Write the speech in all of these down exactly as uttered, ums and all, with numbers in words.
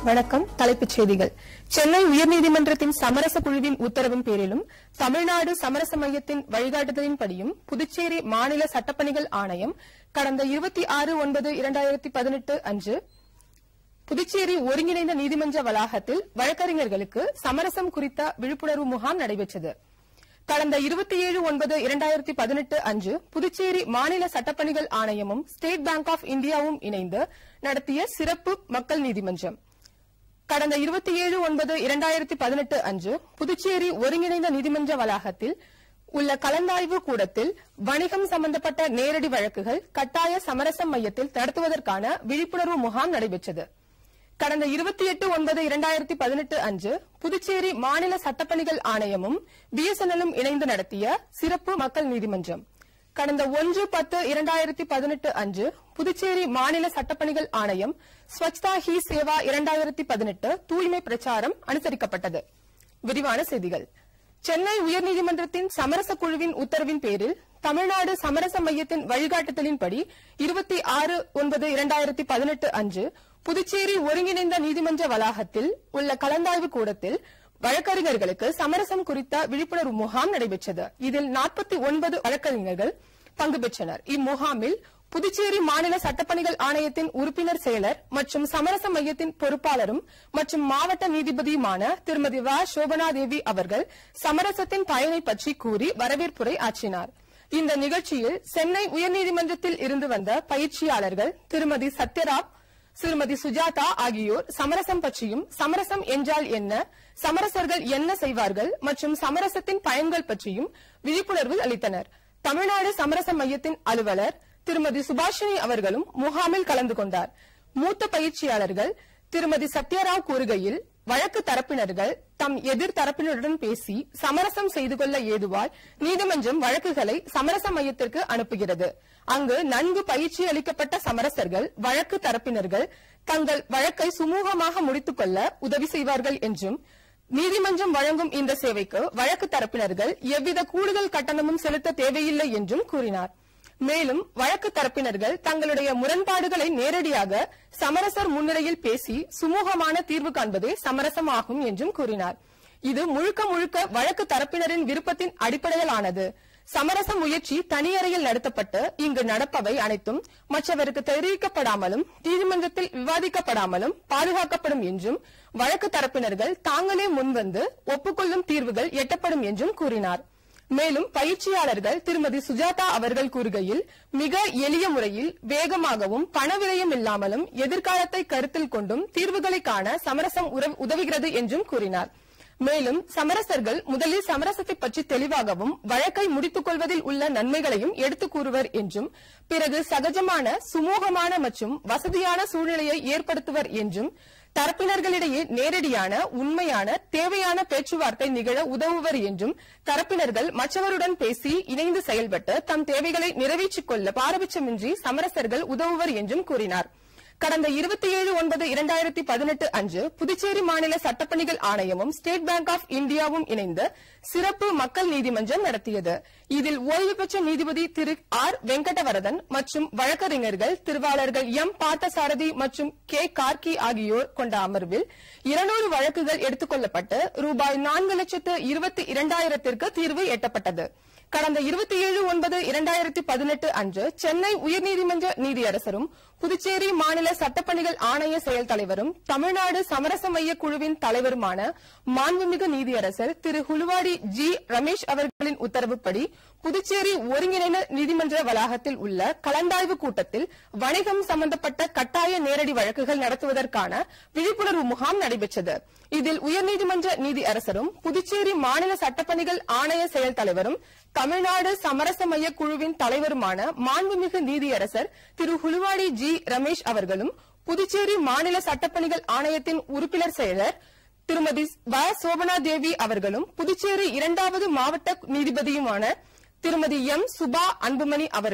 வணக்கம். தலைப்புச் செய்திகள். சென்னை உயர்நீதிமன்றத்தின் சமரச குழுவின் உத்தரவின் பேரிலும் தமிழ்நாடு சமரச மையத்தின் வழிகாட்டுதலின்படியும் புதுச்சேரி மாநில சட்டப்பணிகள் ஆணையம் கடந்த இருபத்தி ஆறு ஒன்பது இரண்டாயிரத்தி பதினெட்டு அன்று புதுச்சேரி ஒருங்கிணைந்த நீதிமன்ற வளாகத்தில் வழக்கறிஞர்களுக்கு சமரசம் குறித்த விழிப்புணர்வு முகாம் நடைபெற்றது. கடந்த இருபத்தி ஏழு ஒன்பது இரண்டாயிரத்தி பதினெட்டு அன்று புதுச்சேரி மாநில சட்டப்பணிகள் ஆணையமும் ஸ்டேட் பேங்க் ஆப் இந்தியாவும் இணைந்து நடத்திய சிறப்பு மக்கள் நீதிமன்றம் கடந்த இருபத்தி ஏழு ஒன்பது இரண்டாயிரத்தி பதினெட்டு அன்று புதுச்சேரி ஒருங்கிணைந்த நீதிமன்ற வளாகத்தில் உள்ள கலந்தாய்வு கூடத்தில் வணிகம் சம்பந்தப்பட்ட நேரடி வழக்குகள் கட்டாய சமரசம் மையத்தில் நடத்துவதற்கான விழிப்புணர்வு முகாம் நடைபெற்றது. கடந்த இருபத்தி எட்டு ஒன்பது இரண்டாயிரத்தி பதினெட்டு அன்று புதுச்சேரி மாநில சட்டப்பணிகள் ஆணையமும் பிஎஸ்என்எல்லும் இணைந்து நடத்திய சிறப்பு மக்கள் நீதிமன்றம் கடந்த ஒன்று பத்து இரண்டாயிரத்தி பதினெட்டு அன்று புதுச்சேரி மாநில சட்டப்பணிகள் ஆணையம் ஸ்வச்தா ஹி சேவா இரண்டாயிரத்தி பதினெட்டு தூய்மை பிரச்சாரம் அனுசரிக்கப்பட்டது. விரிவான செய்திகள். சென்னை உயர்நீதிமன்றத்தின் சமரச குழுவின் உத்தரவின் பேரில் தமிழ்நாடு சமரச மையத்தின் வழிகாட்டுதலின்படி இருபத்தி ஆறு ஒன்பது இரண்டாயிரத்தி பதினெட்டு அன்று புதுச்சேரி ஒருங்கிணைந்த நீதிமன்ற வளாகத்தில் உள்ள கலந்தாய்வு கூடத்தில் வழக்கறிஞர்களுக்கு சமரசம் குறித்த விழிப்புணர்வு முகாம் நடைபெற்றது. இதில் நாற்பத்தி ஒன்பது வழக்கறிஞர்கள் பங்கு பெற்றனர். இம்முகாமில் புதுச்சேரி மாநில சட்டப்பணிகள் ஆணையத்தின் உறுப்பினர் செயலர் மற்றும் சமரச மையத்தின் பொறுப்பாளரும் மற்றும் மாவட்ட நீதிபதியுமான திருமதி வ சோபனா தேவி அவர்கள் சமரசத்தின் பயனை பற்றி கூறி வரவேற்புரை ஆற்றினார். இந்த நிகழ்ச்சியில் சென்னை உயர்நீதிமன்றத்தில் இருந்து வந்த பயிற்சியாளர்கள் திருமதி சத்யராவ், திருமதி சுஜாதா ஆகியோர் சமரசம் பற்றியும் சமரசம் என்றால் என்ன, சமரசர்கள் என்ன செய்வார்கள் மற்றும் சமரசத்தின் பயன்கள் பற்றியும் விழிப்புணர்வு அளித்தனர். தமிழ்நாடு சமரச மையத்தின் அலுவலர் திருமதி சுபாஷினி அவர்களும் முகாமில் கலந்து கொண்டார். மூத்த பயிற்சியாளர்கள் திருமதி சத்யராவ் கூறுகையில், வழக்கு தரப்பினர்கள் தம் எதிர் தரப்பினருடன் பேசி சமரசம் செய்து கொள்ள ஏதுவாய் நீதிமன்றம் வழக்குகளை சமரச மையத்திற்கு அனுப்புகிறது. அங்கு நன்கு பயிற்சி அளிக்கப்பட்ட சமரசர்கள் வழக்கு தரப்பினர்கள் தங்கள் வழக்கை சுமூகமாக முடித்துக் கொள்ள உதவி செய்வார்கள் என்றும், நீதிமன்றம் வழங்கும் இந்த சேவைக்கு வழக்கு தரப்பினர்கள் எவ்வித கூடுதல் கட்டணமும் செலுத்த தேவையில்லை என்றும் கூறினார். மேலும் வழக்கு தரப்பினர்கள் தங்களுடைய முரண்பாடுகளை நேரடியாக சமரசர் முன்னிலையில் பேசி சுமூகமான தீர்வு காண்பதே சமரசமாகும் என்றும் கூறினார். இது முழுக்க முழுக்க வழக்கு தரப்பினரின் விருப்பத்தின் அடிப்படையிலானது. சமரச முயற்சி தனியறையில் நடத்தப்பட்டு இங்கு நடப்பவை அனைத்தும் மற்றவருக்கு தெரிவிக்கப்படாமலும் நீதிமன்றத்தில் விவாதிக்கப்படாமலும் பாதுகாக்கப்படும் என்றும், வழக்கு தரப்பினர்கள் தாங்களே முன்வந்து ஒப்புக்கொள்ளும் தீர்வுகள் எட்டப்படும் என்றும் கூறினார். மேலும் பயிற்சியாளர்கள் திருமதி சுஜாதா அவர்கள் கூறுகையில், மிக எளிய முறையில் வேகமாகவும் பண விரயம் இல்லாமலும் எதிர்காலத்தை கருத்தில் கொண்டும் தீர்வுகளை காண சமரசம் உதவுகிறது என்றும் கூறினார். மேலும் சமரசர்கள் முதலில் சமரசத்தை பற்றி தெளிவாகவும் வழக்கை முடித்துக் கொள்வதில் உள்ள நன்மைகளையும் எடுத்துக் கூறுவர் என்றும், பிறகு சகஜமான சுமூகமான மற்றும் வசதியான சூழ்நிலையை ஏற்படுத்துவர் என்றும், தரப்பினர்களிடையே நேரடியான உண்மையான தேவையான பேச்சுவார்த்தை நிகழ உதவுவர் என்றும், தரப்பினர்கள் மற்றவருடன் பேசி இணைந்து செயல்பட்டு தம் தேவைகளை நிறைவேற்றிக் கொள்ள பாரபட்சமின்றி சமரசர்கள் உதவுவர் என்றும் கூறினார். கடந்த இருபத்தி ஏழு ஒன்பது இரண்டாயிரத்தி பதினெட்டு அன்று புதுச்சேரி மாநில சட்டப்பணிகள் ஆணையமும் ஸ்டேட் பேங்க் ஆப் இந்தியாவும் இணைந்து சிறப்பு மக்கள் நீதிமன்றம் நடத்தியது. இதில் ஓய்வு பெற்ற நீதிபதி திரு ஆர் வெங்கடவரதன் மற்றும் வழக்கறிஞர்கள் திருவாளர்கள் எம் பார்த்தசாரதி மற்றும் கே கார்கி ஆகியோர் கொண்ட அமர்வில் இருநூறு வழக்குகள் எடுத்துக் கொள்ளப்பட்டு ரூபாய் நான்கு லட்சத்து இருபத்தி இரண்டாயிரத்திற்கு தீர்வு எட்டப்பட்டது. கடந்த இருபத்தி ஏழு ஒன்பது இரண்டாயிரத்தி பதினெட்டு அன்று சென்னை உயர்நீதிமன்ற நீதியரசரும் புதுச்சேரி மாநில சட்டப்பணிகள் ஆணைய செயல் தலைவரும் தமிழ்நாடு சமரச மைய குழுவின் தலைவருமான மாண்புமிகு நீதியரசர் திரு ஹுலுவாடி ஜி ரமேஷ் அவர்களின் உத்தரவுப்படி புதுச்சேரி ஒருங்கிணைந்த நீதிமன்ற வளாகத்தில் உள்ள கலந்தாய்வு கூட்டத்தில் வணிகம் சம்பந்தப்பட்ட கட்டாய நேரடி வழக்குகள் நடத்துவதற்கான விழிப்புணர்வு முகாம் நடைபெற்றது. இதில் உயர்நீதிமன்ற நீதியரசரும் புதுச்சேரி மாநில சட்டப்பணிகள் ஆணைய செயல் தலைவரும் தமிழ்நாடு சமரச மைய குழுவின் தலைவருமான மாண்புமிகு நீதியரசர் திரு ஹுலுவாடி ஜி ரமேஷ் அவர்களும், புதுச்சேரி மாநில சட்டப்பணிகள் ஆணையத்தின் உறுப்பினர் செயலர் திருமதி வ சோபனா தேவி அவர்களும், புதுச்சேரி இரண்டாவது மாவட்ட நீதிபதியுமான திருமதி எம் சுபா அன்புமணி அவர்களும்,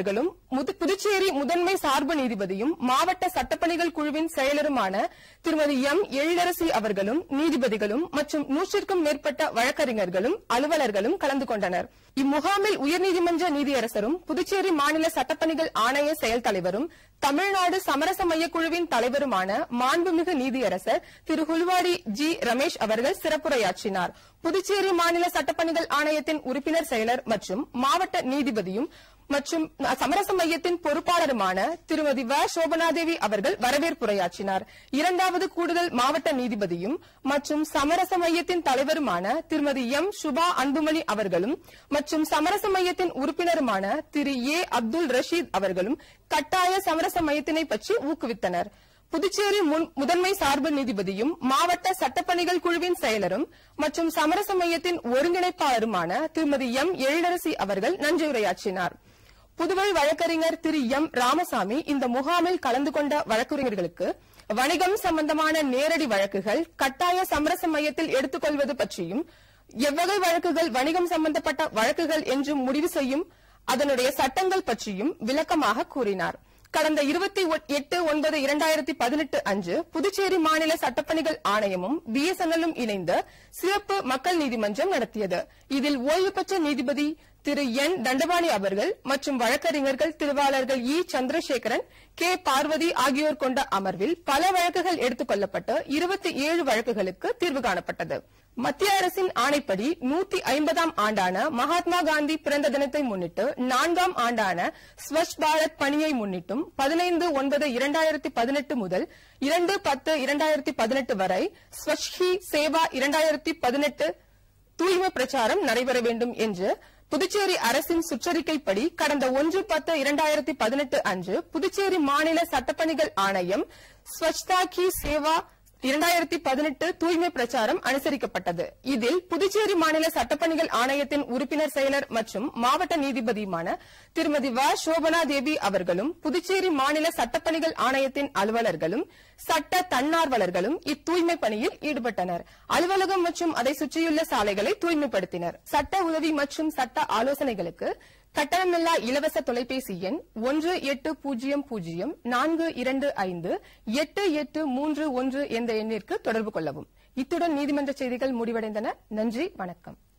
புதுச்சேரி முதன்மை சார்பு நீதிபதியும் மாவட்ட சட்டப்பணிகள் குழுவின் செயலருமான திருமதி எம் எழிலரசி அவர்களும் நீதிபதிகளும் மற்றும் நூற்றுக்கும் மேற்பட்ட வழக்கறிஞர்களும் அலுவலர்களும் கலந்து கொண்டனர். இம்முகாமில் உயர்நீதிமன்ற நீதியரசரும் புதுச்சேரி மாநில சட்டப்பணிகள் ஆணைய செயல் தலைவரும் தமிழ்நாடு சமரச மையக்குழுவின் தலைவருமான மாண்புமிகு நீதியரசர் திரு ஹுல்வாடி ஜி ரமேஷ் அவர்கள் சிறப்புரையாற்றினார். புதுச்சேரி மாநில சட்டப்பணிகள் ஆணையத்தின் உறுப்பினர் செயலர் மற்றும் மாவட்ட நீதிபதியும் மற்றும் சமரச மையத்தின் பொறுப்பாளருமான திருமதி வ சோபனாதேவி அவர்கள் வரவேற்புரையாற்றினார். இரண்டாவது கூடுதல் மாவட்ட நீதிபதியும் மற்றும் சமரச மையத்தின் தலைவருமான திருமதி எம் சுபா அன்புமணி அவர்களும் மற்றும் சமரச மையத்தின் உறுப்பினருமான திரு ஏ அப்துல் ரஷீத் அவர்களும் கட்டாய சமரச மையத்தினை பற்றி ஊக்குவித்தனர். புதுச்சேரி முதன்மை சார்பு நீதிபதியும் மாவட்ட சட்டப்பணிகள் குழுவின் செயலரும் மற்றும் சமரச மையத்தின் ஒருங்கிணைப்பாளருமான திருமதி எம் எழிலரசி அவர்கள் நன்றியுரையாற்றினார். புதுவை வழக்கறிஞர் திரு எம் ராமசாமி இந்த முகாமில் கலந்து கொண்ட வழக்கறிஞர்களுக்கு வணிகம் சம்பந்தமான நேரடி வழக்குகள் கட்டாய சமரச மையத்தில் எடுத்துக்கொள்வது பற்றியும், எவ்வகை வழக்குகள் வணிகம் சம்பந்தப்பட்ட வழக்குகள் என்று முடிவு செய்யும் அதனுடைய சட்டங்கள் பற்றியும் விளக்கமாக கூறினார். கடந்த இருபத்தி எட்டு ஒன்பது இரண்டாயிரத்தி பதினெட்டு அன்று புதுச்சேரி மாநில சட்டப்பணிகள் ஆணையமும் பி எஸ் என் எல்லும் இணைந்து சிறப்பு மக்கள் நீதிமன்றம் நடத்தியது. இதில் ஓய்வு பெற்ற நீதிபதி திரு என் தண்டபாணி அவர்கள் மற்றும் வழக்கறிஞர்கள் திருவாளர்கள் இ சந்திரசேகரன், கே பார்வதி ஆகியோர் கொண்ட அமர்வில் பல வழக்குகள் எடுத்துக் கொள்ளப்பட்டு இருபத்தி ஏழு வழக்குகளுக்கு தீர்வு காணப்பட்டது. மத்திய அரசின் ஆணைப்படி நூத்தி ஐம்பதாம் ஆண்டான மகாத்மா காந்தி பிறந்த தினத்தை முன்னிட்டு நான்காம் ஆண்டான ஸ்வச் பாரத் பணியை முன்னிட்டும் பதினைந்து ஒன்பது இரண்டாயிரத்தி பதினெட்டு முதல் இரண்டு பத்து இரண்டாயிரத்தி பதினெட்டு வரை ஸ்வச் ஹி சேவா இரண்டாயிரத்தி பதினெட்டு தூய்மை பிரச்சாரம் நடைபெற வேண்டும் என்று புதுச்சேரி அரசின் சுற்றறிக்கைப்படி கடந்த ஒன்று பத்து இரண்டாயிரத்தி பதினெட்டு அன்று புதுச்சேரி மாநில சட்டப்பணிகள் ஆணையம் ஸ்வச்தா கி சேவா இரண்டாயிரத்தி பதினெட்டு தூய்மை பிரச்சாரம் அனுசரிக்கப்பட்டது. இதில் புதுச்சேரி மாநில சட்டப்பணிகள் ஆணையத்தின் உறுப்பினர் செயலர் மற்றும் மாவட்ட நீதிபதியுமான திருமதி வ சோபனா தேவி அவர்களும் புதுச்சேரி மாநில சட்டப்பணிகள் ஆணையத்தின் அலுவலர்களும் சட்ட தன்னார்வலர்களும் இத்தூய்மை பணியில் ஈடுபட்டனர். அலுவலகம் மற்றும் அதை சுற்றியுள்ள சாலைகளை தூய்மைப்படுத்தினர். சட்ட உதவி மற்றும் சட்ட ஆலோசனைகளுக்கு கட்டணமில்லா இலவச தொலைபேசி எண் ஒன்று எட்டு பூஜ்ஜியம் பூஜ்ஜியம் நான்கு இரண்டு ஐந்து எட்டு எட்டு மூன்று ஒன்று என்ற எண்ணிற்கு தொடர்பு கொள்ளவும். இத்துடன் நீதிமன்ற செய்திகள் முடிவடைந்தன. நன்றி, வணக்கம்.